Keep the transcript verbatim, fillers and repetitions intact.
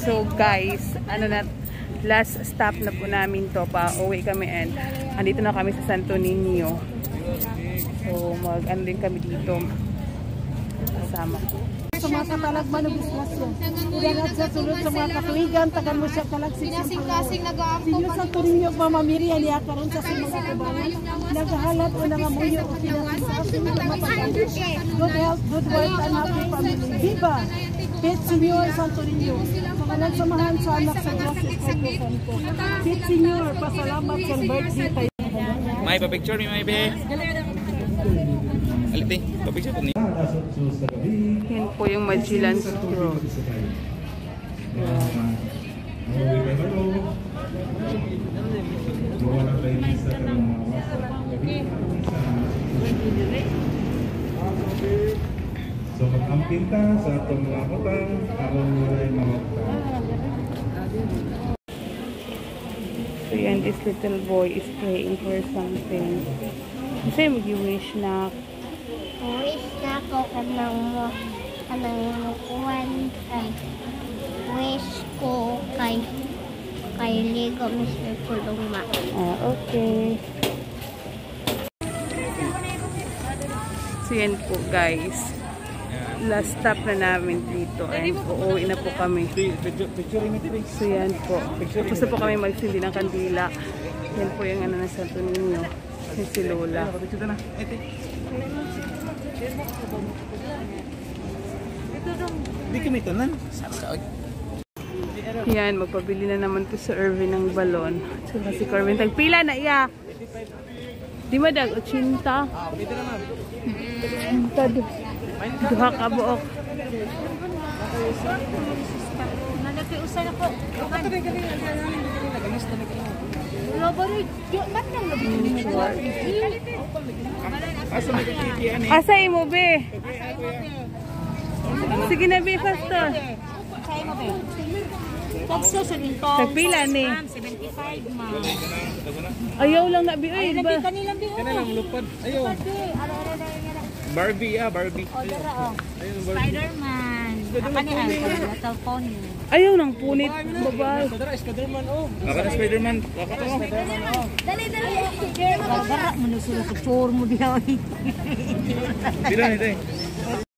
So guys, ano na, last stop na po namin to, pa uwi kami and andito na kami sa Santo Nino. So mag ano din kami dito kasama ko. Sa mga katalagman ng bislasyon. Ilangat sa sulod sa mga katuligan, tagan mo siya talagsik sa kasing nag-aampo. Sinyo sa turinyo mamamirihan niya karon sa mga kabayan. Naghahalap o nangamuyo o pinasisasin na mapagandang. Good health, good wealth, and happy family. Viva! Pit Senyor Santo Niño. Sa kanan samahan sa anak sa Diyos Espiritu Santo. Pit Senyor, pasalamat sa birthday tayo. May pa-picture mi may be. Alite, pa-picture po ni. Yan po yung Magellan Straw. So mag-amping ka sa atong mga utang, aron nilay mga utang. So yan, this little boy is praying for something. Kasi mag-wish na. Wish na ako kanang mo, kanang mukuhan, kay wish ko kay kay Ligo mister Kuluma. Ah, okay. So yan po guys. Last stop na namin dito. And uuwi na po kami. So yan po. Gusto po kami magsindi ng kandila. Yan po yung ano na Santo Niño. Yung si Lola. Di kami tanan. Yan, magpabili na naman po sa Irvin ng balon. So kasi Irvin, tagpila na iya. Di ba dag, ochenta? Dito na ma'am. Ochenta, duha ka buok. Nagkiusan ako. Asa imo be? Sige na be, faster. Tagpila ni. seventy-five ma'am. Ayaw lang na be. Ay, ba? Kanilang bi. Kanilang lupad. Ayo. Barbie ah, Barbie. Spider-Man. Kani ay telephone. Ayaw nang punit, babae. Spider-Man oh. Aka na Spider-Man. Aka to. Spider-Man oh. Dali dali. Gara mo nusulo sa chor mo diha. Dila ni tay.